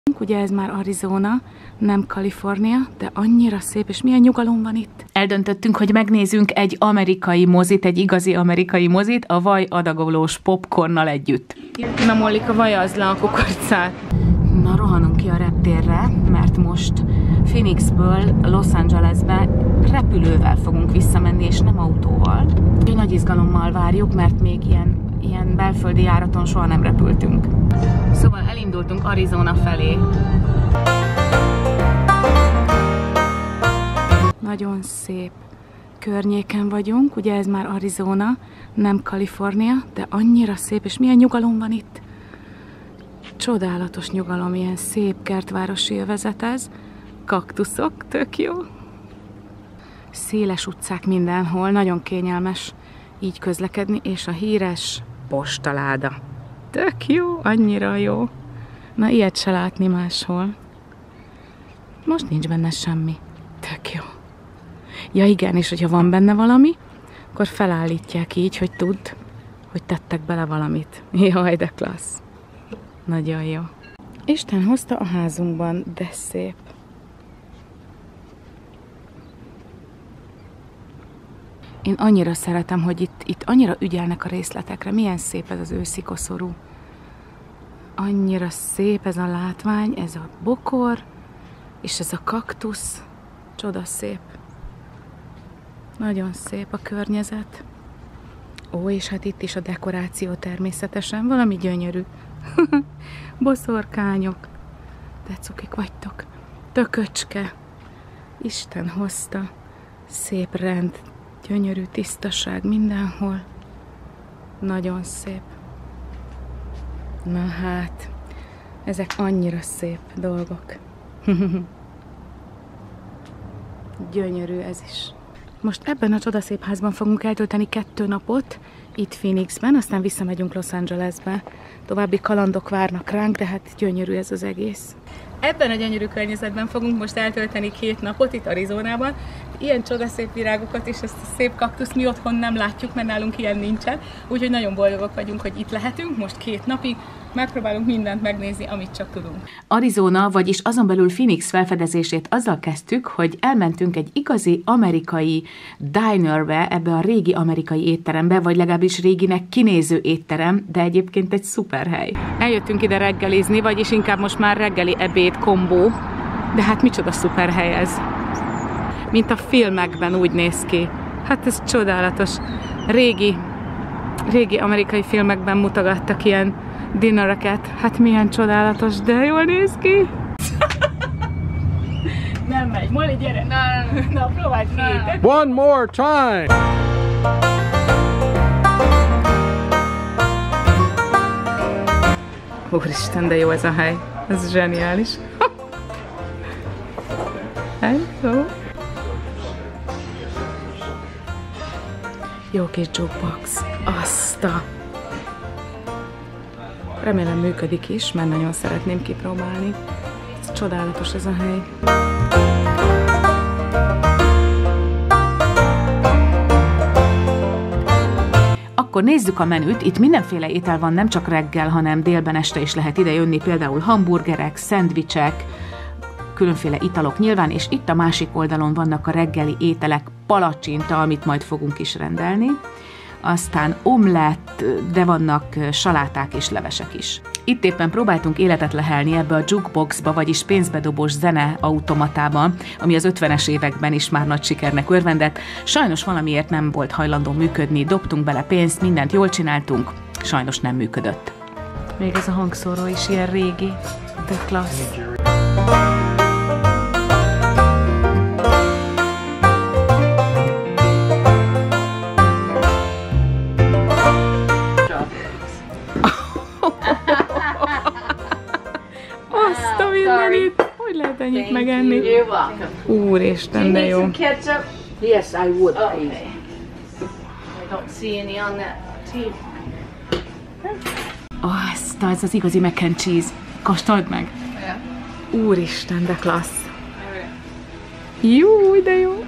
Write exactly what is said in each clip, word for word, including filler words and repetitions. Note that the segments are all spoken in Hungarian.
Ugye ez már Arizona, nem Kalifornia, de annyira szép, és milyen nyugalom van itt. Eldöntöttünk, hogy megnézzünk egy amerikai mozit, egy igazi amerikai mozit, a vaj adagolós popcornnal együtt. Na, Mollika, vajazd le a kukoricát. Na, rohanunk ki a reptérre, mert most Phoenixből Los Angelesbe repülővel fogunk visszamenni, és nem autóval. Úgyhogy nagy izgalommal várjuk, mert még ilyen, ilyen belföldi járaton soha nem repültünk. Szóval elindultunk Arizona felé. Nagyon szép környéken vagyunk, ugye ez már Arizona, nem Kalifornia, de annyira szép, és milyen nyugalom van itt. Csodálatos nyugalom, ilyen szép kertvárosi övezet ez. Kaktuszok, tök jó. Széles utcák mindenhol, nagyon kényelmes így közlekedni, és a híres postaláda. Tök jó, annyira jó. Na, ilyet se látni máshol. Most nincs benne semmi. Tök jó. Ja igen, és hogyha van benne valami, akkor felállítják így, hogy tudd, hogy tettek bele valamit. Jaj, de klassz. Nagyon jó. Isten hozta a házunkban, de szép. Én annyira szeretem, hogy itt, itt annyira ügyelnek a részletekre. Milyen szép ez az őszi koszorú. Annyira szép ez a látvány, ez a bokor, és ez a kaktusz. Csodaszép. Nagyon szép a környezet. Ó, és hát itt is a dekoráció természetesen. Valami gyönyörű. Boszorkányok. De cukik vagytok. Tököcske. Isten hozta. Szép rend. Gyönyörű tisztaság mindenhol. Nagyon szép. Na hát, ezek annyira szép dolgok. Gyönyörű ez is. Most ebben a csodaszép házban fogunk eltölteni kettő napot, itt Phoenixben, aztán visszamegyünk Los Angelesbe. További kalandok várnak ránk, de hát gyönyörű ez az egész. Ebben a gyönyörű környezetben fogunk most eltölteni két napot itt Arizonában. Ilyen csodaszép virágokat és ezt a szép kaktuszt mi otthon nem látjuk, mert nálunk ilyen nincsen. Úgyhogy nagyon boldogok vagyunk, hogy itt lehetünk most két napig. Megpróbálunk mindent megnézni, amit csak tudunk. Arizona, vagyis azon belül Phoenix felfedezését azzal kezdtük, hogy elmentünk egy igazi amerikai dinerbe, ebbe a régi amerikai étterembe, vagy legalábbis réginek kinéző étterem, de egyébként egy szuper hely. Eljöttünk ide reggelizni, vagyis inkább most már reggeli ebéd kombó, de hát micsoda szuper hely ez. Mint a filmekben úgy néz ki. Hát ez csodálatos. Régi, régi amerikai filmekben mutogattak ilyen dinnereket. Hát milyen csodálatos, de jól néz ki. Nem megy. Molly, gyere! Na, na, na, próbálj ki! One more time! Úristen, de jó ez a hely. Ez zseniális. Hello! Jó kis jukebox. Azt a... Remélem működik is, mert nagyon szeretném kipróbálni. Ez csodálatos ez a hely. Akkor nézzük a menüt. Itt mindenféle étel van, nem csak reggel, hanem délben, este is lehet ide jönni. Például hamburgerek, szendvicsek, különféle italok nyilván, és itt a másik oldalon vannak a reggeli ételek, palacsinta, amit majd fogunk is rendelni. Aztán omlett, de vannak saláták és levesek is. Itt éppen próbáltunk életet lehelni ebbe a jukeboxba, vagyis pénzbedobós zeneautomatában, ami az ötvenes években is már nagy sikernek örvendett. Sajnos valamiért nem volt hajlandó működni, dobtunk bele pénzt, mindent jól csináltunk, sajnos nem működött. Még ez a hangszóró is ilyen régi, de klassz. Azt a mindenit! Hogy lehet ennyit megenni? Úristen, de jó! Yes, I would. Okay. I don't see any on that table. Azt, ez az igazi mac and cheese. Kóstold meg! Yeah. Úristen, de klassz! Jó, de jó!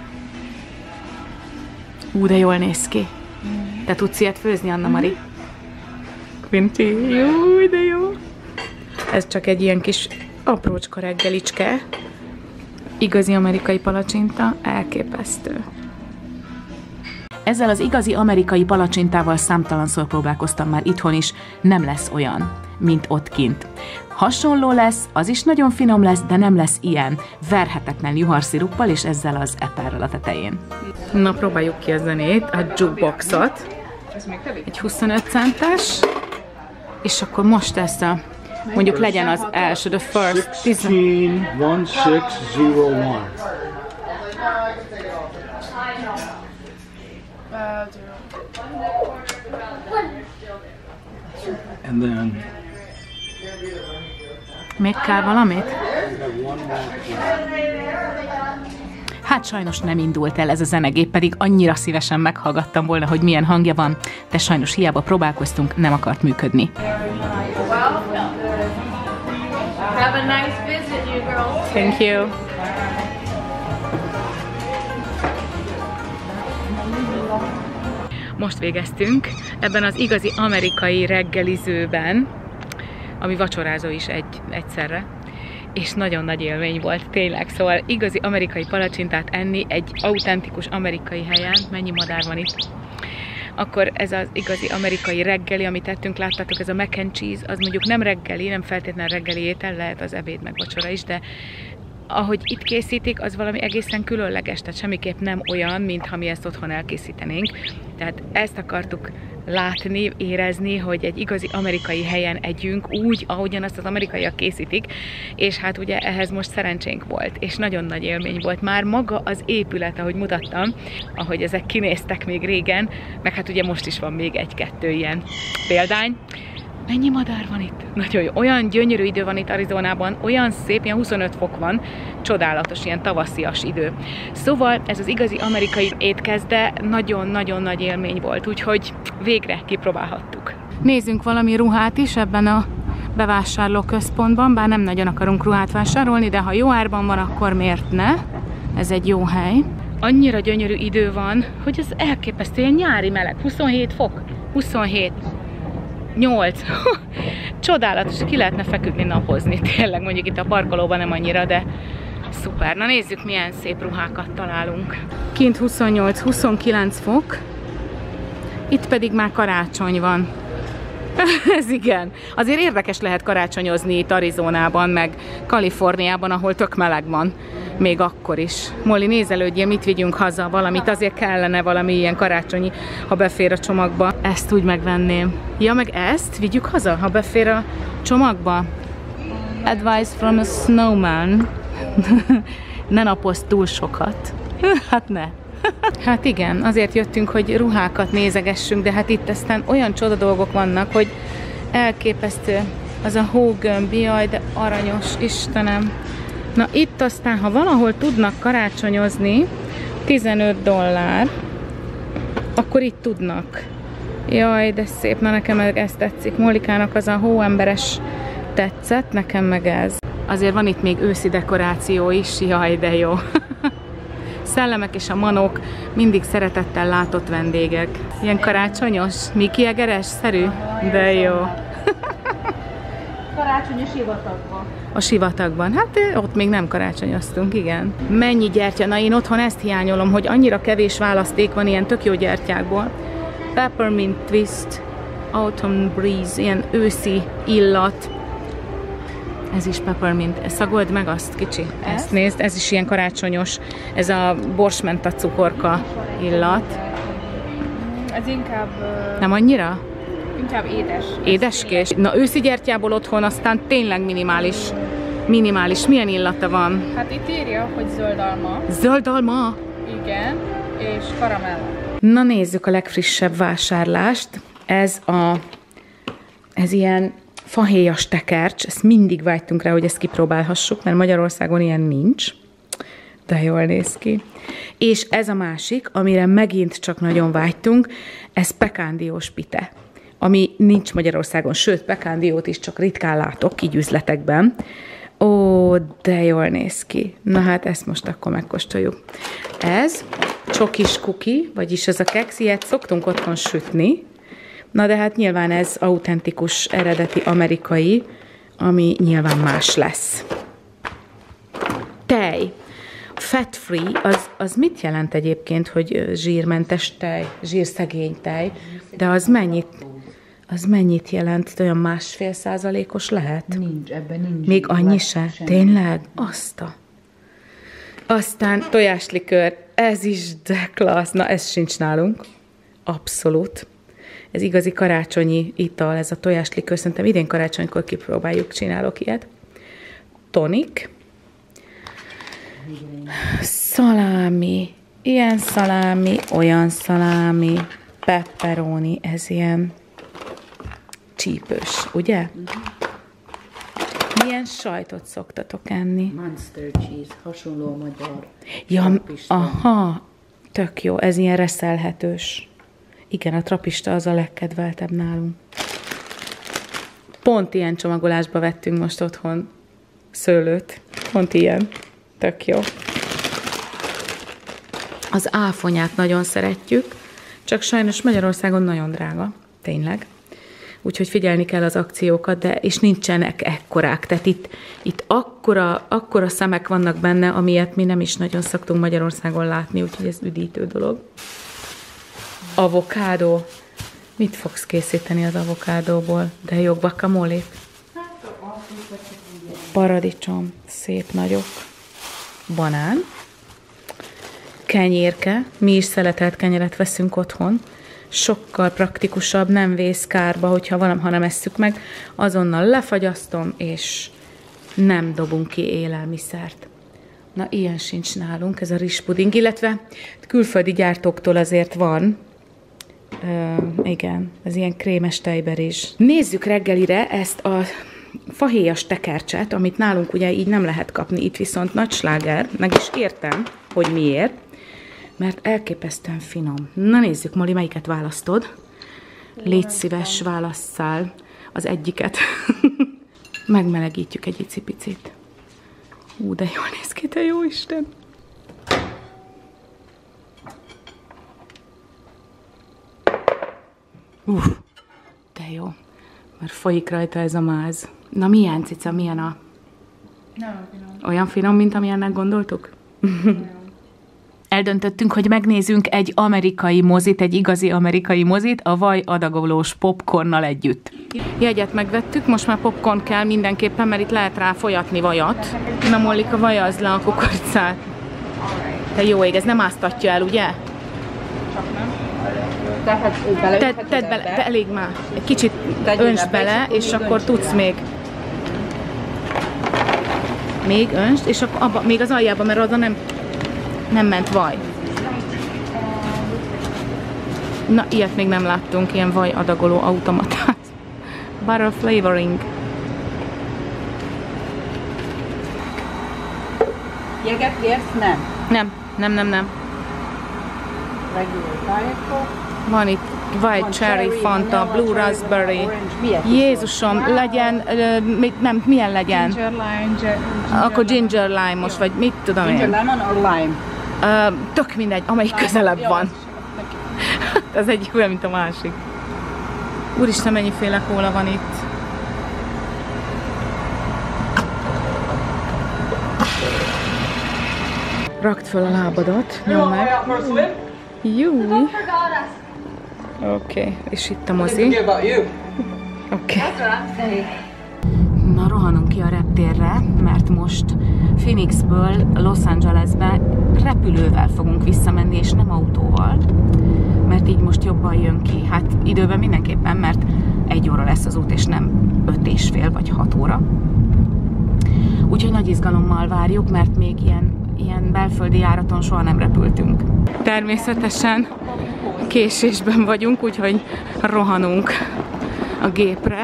Ú, de jól néz ki. Te tudsz ilyet főzni, Anna Mari? Quinty, jó, de jó! ez csak egy ilyen kis aprócska reggelicske. Igazi amerikai palacsinta, elképesztő. Ezzel az igazi amerikai palacsintával számtalanszor próbálkoztam már itthon is, nem lesz olyan, mint ott kint. Hasonló lesz, az is nagyon finom lesz, de nem lesz ilyen, verhetetlen juharsziruppal és ezzel az eperrel a tetején. Na, próbáljuk ki a zenét, a jukeboxot. Egy huszonöt centes, és akkor most ezt a, mondjuk legyen az első, the first. sixteen one six zero one. And then még kell valamit? Hát sajnos nem indult el ez a zenegép, pedig annyira szívesen meghallgattam volna, hogy milyen hangja van, de sajnos hiába próbálkoztunk, nem akart működni. Have a nice visit, you girls. Thank you. Most végeztünk ebben az igazi amerikai reggelizőben, ami vacsorázó is egy, egyszerre, és nagyon nagy élmény volt, tényleg. Szóval igazi amerikai palacsintát enni egy autentikus amerikai helyen, mennyi madár van itt, akkor ez az igazi amerikai reggeli, amit tettünk, láttátok, ez a mac and cheese, az mondjuk nem reggeli, nem feltétlenül reggeli étel, lehet az ebéd meg vacsora is, de ahogy itt készítik, az valami egészen különleges, tehát semmiképp nem olyan, mint ha mi ezt otthon elkészítenénk. Tehát ezt akartuk látni, érezni, hogy egy igazi amerikai helyen együnk úgy, ahogyan azt az amerikaiak készítik, és hát ugye ehhez most szerencsénk volt, és nagyon nagy élmény volt. Már maga az épület, ahogy mutattam, ahogy ezek kinéztek még régen, meg hát ugye most is van még egy-kettő ilyen példány. Mennyi madár van itt? Nagyon jó. Olyan gyönyörű idő van itt Arizonában, olyan szép, ilyen huszonöt fok van, csodálatos, ilyen tavaszias idő. Szóval ez az igazi amerikai étkezde nagyon-nagyon nagy élmény volt, úgyhogy végre kipróbálhattuk. Nézzünk valami ruhát is ebben a bevásárlóközpontban, bár nem nagyon akarunk ruhát vásárolni, de ha jó árban van, akkor miért ne? Ez egy jó hely. Annyira gyönyörű idő van, hogy ez elképesztő, ilyen nyári meleg, huszonhét fok, huszonhét. nyolc. Csodálatos, ki lehetne feküdni, napozni. Tényleg, mondjuk itt a parkolóban nem annyira, de szuper. Na nézzük, milyen szép ruhákat találunk. Kint huszonnyolc huszonkilenc fok, itt pedig már karácsony van. Ez igen. Azért érdekes lehet karácsonyozni itt Arizonában, meg Kaliforniában, ahol tök meleg van. Még akkor is. Molly, nézelődjél, mit vigyünk haza, valamit, azért kellene valami ilyen karácsonyi, ha befér a csomagba. Ezt úgy megvenném. Ja, meg ezt vigyük haza, ha befér a csomagba. Advice from a snowman. Ne napozd túl sokat. Hát ne. Hát igen, azért jöttünk, hogy ruhákat nézegessünk, de hát itt aztán olyan csoda dolgok vannak, hogy elképesztő. Az a hógömb, jaj, de aranyos, Istenem. Na itt aztán, ha valahol tudnak karácsonyozni, tizenöt dollár, akkor itt tudnak. Jaj, de szép, na nekem meg ez tetszik. Mollikának az a hóemberes tetszett, nekem meg ez. Azért van itt még őszi dekoráció is, jaj, de jó. Szellemek és a manók mindig szeretettel látott vendégek. Ilyen karácsonyos, Mickey Egeres-szerű? De jó. Karácsony a sivatagban. A sivatagban. Hát ott még nem karácsonyoztunk, igen. Mennyi gyertya? Na én otthon ezt hiányolom, hogy annyira kevés választék van ilyen tök jó gyertyákból. Peppermint twist, autumn breeze, ilyen őszi illat. Ez is peppermint. Szagold meg azt, kicsi. Ezt, ezt nézd, ez is ilyen karácsonyos. Ez a borsmenta cukorka illat. Ez inkább... Nem annyira? Inkább édes. Édeskés? Na őszi gyertyából otthon aztán tényleg minimális. Minimális. Milyen illata van? Hát itt írja, hogy zöldalma. Zöldalma? Igen. És karamella. Na nézzük a legfrissebb vásárlást. Ez a... Ez ilyen fahéjas tekercs. Ezt mindig vágytunk rá, hogy ezt kipróbálhassuk, mert Magyarországon ilyen nincs. De jól néz ki. És ez a másik, amire megint csak nagyon vágytunk, ez pekándiós pite, ami nincs Magyarországon, sőt, pekándiót is csak ritkán látok, így üzletekben. Ó, de jól néz ki. Na hát ezt most akkor megkóstoljuk. Ez csokis kuki, vagyis ez a keksz, ilyet szoktunk otthon sütni. Na de hát nyilván ez autentikus, eredeti amerikai, ami nyilván más lesz. Tej. Fat free, az, az mit jelent egyébként, hogy zsírmentes tej, zsírszegény tej, de az mennyit, az mennyit jelent? Olyan másfél százalékos lehet? Nincs, ebben nincs. Még annyi se? Tényleg? Azt a... Aztán tojáslikőr, ez is de klassz, na ez sincs nálunk. Abszolút. Ez igazi karácsonyi ital, ez a tojáslikőr, szerintem idén karácsonykor kipróbáljuk, csinálok ilyet. Tonik. Szalámi, ilyen szalámi, olyan szalámi, pepperoni, ez ilyen csípős, ugye? Milyen sajtot szoktatok enni? Munster cheese, hasonló a magyar. Ja, trapista. aha, tök jó, ez ilyen reszelhetős. Igen, a trapista az a legkedveltebb nálunk. Pont ilyen csomagolásba vettünk most otthon szőlőt. Pont ilyen. Tök jó. Az áfonyát nagyon szeretjük, csak sajnos Magyarországon nagyon drága, tényleg. Úgyhogy figyelni kell az akciókat, de és nincsenek ekkorák. Tehát itt, itt akkora, akkora szemek vannak benne, amilyet mi nem is nagyon szoktunk Magyarországon látni, úgyhogy ez üdítő dolog. Avokádó. Mit fogsz készíteni az avokádóból? De jó, guacamole. Paradicsom. Szép nagyok. Banán. Kenyérke. Mi is szeletelt kenyeret veszünk otthon. Sokkal praktikusabb, nem vész kárba, hogyha van, hanem esszük meg. Azonnal lefagyasztom, és nem dobunk ki élelmiszert. Na, ilyen sincs nálunk, ez a rizspuding, illetve külföldi gyártóktól azért van. Ö, igen, ez ilyen krémes tejberizs. Nézzük reggelire ezt a fahéjas tekercset, amit nálunk ugye így nem lehet kapni, itt viszont nagy sláger, meg is értem, hogy miért, mert elképesztően finom. Na nézzük, Moli, melyiket választod? Légy szíves, válasszál az egyiket. Megmelegítjük egy icipicit. Ú, de jól néz ki, te jó Isten! Uff, de jó. Mert folyik rajta ez a máz. Na milyen, cica, milyen a... Nem, finom. Olyan finom, mint amilyennek gondoltuk? Eldöntöttünk, hogy megnézzünk egy amerikai mozit, egy igazi amerikai mozit, a vaj adagolós popcornnal együtt. Jegyet megvettük, most már popcorn kell mindenképpen, mert itt lehet rá folyatni vajat. Na, Mollika, vajazd le a kukoricát. Te jó ég, ez nem áztatja el, ugye? Tehát Tedd, tedd bele, de elég már. Egy kicsit öntsd bele, és akkor tudsz még. Még öntsd, és akkor abba, még az aljába, mert oda nem, nem ment vaj. Na, ilyet még nem láttunk, ilyen vaj adagoló automatát. Butter flavoring. Jeget kérsz? Nem. Nem, nem, nem, nem. Regular Diet Coke. Van itt white Van cherry, cherry, Fanta, vanilla, blue cherry, raspberry. orange. Milyet is Jézusom, legyen, ö, mit- nem, milyen legyen? ginger lime, ginger, ginger Akkor ginger lime most, vagy mit tudom Ginger én. lemon or lime? Ö, tök mindegy, amelyik közelebb van. Az egyik olyan, mint a másik. Úristen, mennyiféle kóla van itt. Rakd föl a lábadat, nyomd meg. Jó. Oké, okay. És itt a mozi. Oké. Okay. Na, rohanunk ki a reptérre, mert most Phoenixből Los Angelesbe repülővel fogunk visszamenni, és nem autóval, mert így most jobban jön ki. Hát időben mindenképpen, mert egy óra lesz az út, és nem öt és fél vagy hat óra. Úgyhogy nagy izgalommal várjuk, mert még ilyen, ilyen belföldi járaton soha nem repültünk. Természetesen késésben vagyunk, úgyhogy rohanunk a gépre.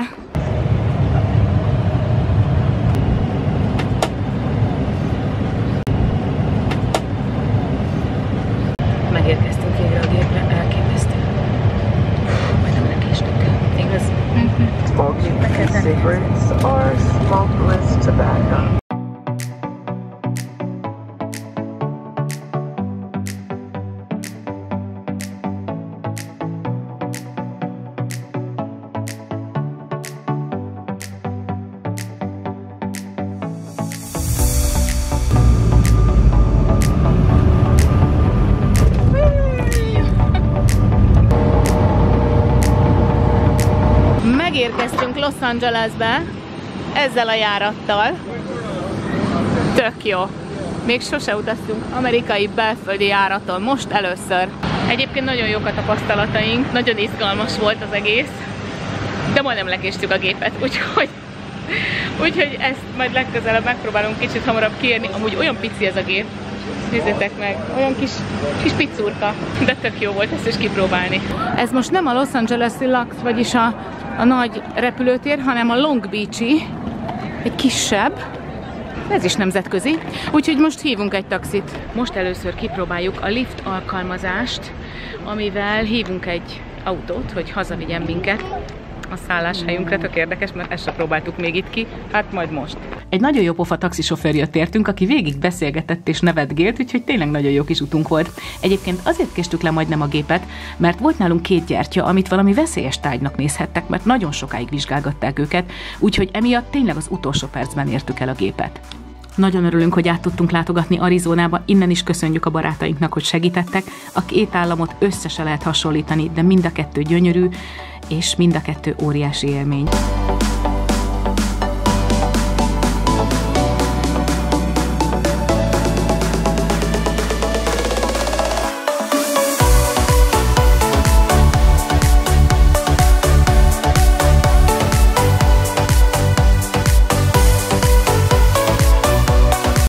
Megérkeztünk végre a gépre, elképesztő. Majdnem lekéstünk el. Igaz? Smoking cigarettes or smokeless tobacco. Érkeztünk Los Angelesbe ezzel a járattal. Tök jó. Még sose utaztunk amerikai belföldi járaton, most először. Egyébként nagyon jók a tapasztalataink, nagyon izgalmas volt az egész, de majdnem lekéstük a gépet, úgyhogy, úgyhogy ezt majd legközelebb megpróbálunk kicsit hamarabb kiérni. Amúgy olyan pici ez a gép, nézzétek meg, olyan kis, kis picurka, de tök jó volt ezt is kipróbálni. Ez most nem a Los Angeles-i Lux, vagyis a, a nagy repülőtér, hanem a Long Beach-i, egy kisebb. Ez is nemzetközi, úgyhogy most hívunk egy taxit. Most először kipróbáljuk a Lyft alkalmazást, amivel hívunk egy autót, hogy hazavigyen minket a szálláshelyünkre. Tök érdekes, mert ezt sem próbáltuk még itt ki, hát majd most. Egy nagyon jó pofa taxisofőr jött értünk, aki végig beszélgetett és nevetgélt, úgyhogy tényleg nagyon jó kis utunk volt. Egyébként azért késtük le majdnem a gépet, mert volt nálunk két gyertya, amit valami veszélyes tárgynak nézhettek, mert nagyon sokáig vizsgálgatták őket, úgyhogy emiatt tényleg az utolsó percben értük el a gépet. Nagyon örülünk, hogy át tudtunk látogatni Arizonába, innen is köszönjük a barátainknak, hogy segítettek. A két államot össze se lehet hasonlítani, de mind a kettő gyönyörű, és mind a kettő óriási élmény.